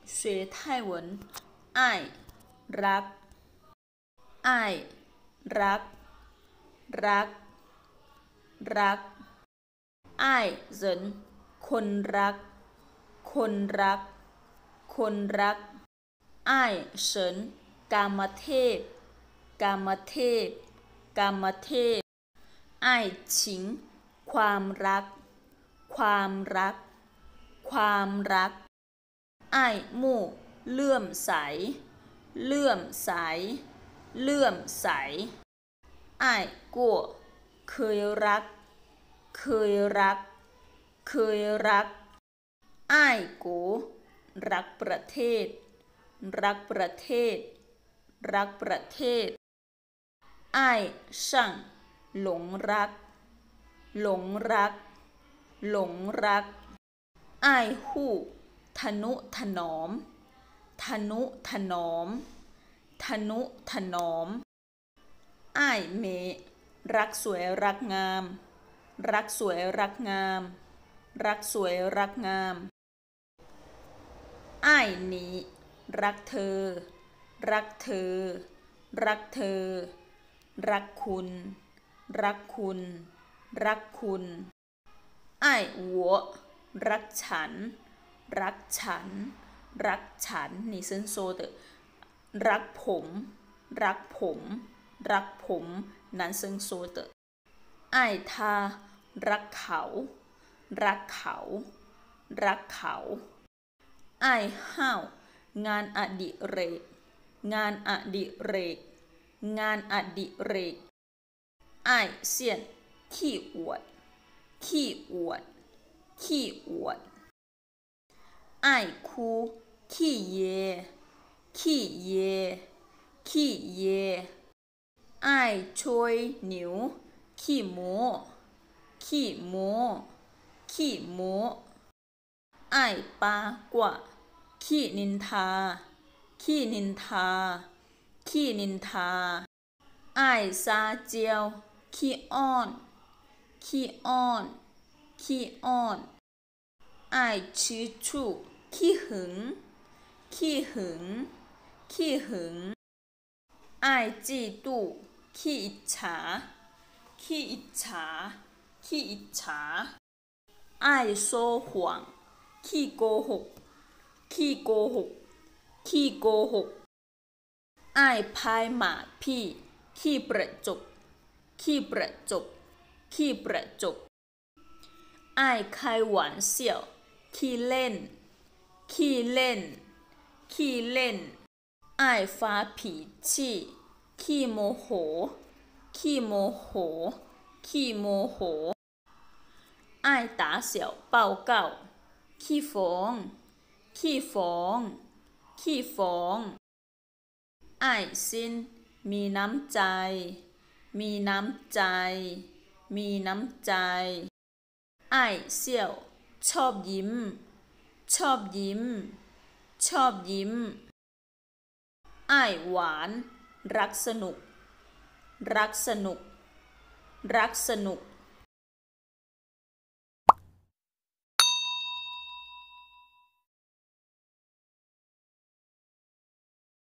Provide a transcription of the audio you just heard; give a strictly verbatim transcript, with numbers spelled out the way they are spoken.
学泰文爱รัก爱รักรักรักอ้ายเหรินคนรักคนรักคนรักอ้ายเฉินกามเทพกามเทพกามเทพอ้ายฉิงความรักความรักความรักอ้ายมู่เลื่อมใสเลื่อมใสเลื่อมใสอ้ายกั่วเคยรักเคยรักเคยรักอ้ายกูรักประเทศรักประเทศรักประเทศอ้ายช่างหลงรักหลงรักหลงรักอ้ายฮู้ทนุถนอมทนุถนอมทนุถนอมอ้ายเมรักสวยรักงามรักสวยรักงามรักสวยรักงามอ้ายหนีรักเธอรักเธอรักเธอรักคุณรักคุณรักคุณอ้ายหัวรักฉันรักฉันรักฉันนี่ฉันโซเดรักผมรักผมรักผมนั่นฉันโซเดอ้ายทารักเขารักเขารักเขาอ้ายห้าวงานอดิเรกงานอดิเรกงานอดิเรกอ้ายเซียนขี้อวดขี้อวดขี้อวดอ้ายคูขี้เยขี้เยขี้เยอ้ายช่วยหนิวขี้โมขี้โมขี้โมอ้ายปากว่าขี้นินทาขี้นินทาขี้นินทาอ้ายซาเจียวขี้อ้อนขี้อ้อนขี้อ้อนอ้ายชิชูขี้หึงขี้หึงขี้หึงอ้ายจีตู่ขี้อิจฉาขี้อิจฉาขี้อิจฉาอ้ายโซหวงขี้โกหกขี้โกหกขี้โกหกอ้ายพายหมาพี่ขี้ประจบขี้ประจบขี้ประจบอ้าย开玩笑ขี้เล่นขี้เล่นขี้เล่นอ้ายฟ้าผีชี่ขี้โมโหขี้โมโหขี้โมโหอ้าย打小报告ขี้ฟ้องขี้ฟ้องขี้ฟ้องอ้ายซินมีน้ำใจมีน้ำใจมีน้ำใจอ้ายเสี่ยวชอบยิ้มชอบยิ้มชอบยิ้มอ้ายหวานรักสนุกรักสนุกรักสนุก